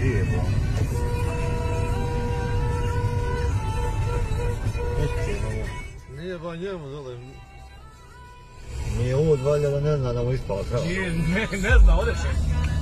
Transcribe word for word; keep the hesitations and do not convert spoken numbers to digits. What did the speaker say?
lijepo. Nije ba njemu dole. Nije ovo valjda da ne zna da mu ispala krava. Nije, ne, ne zna, ode se.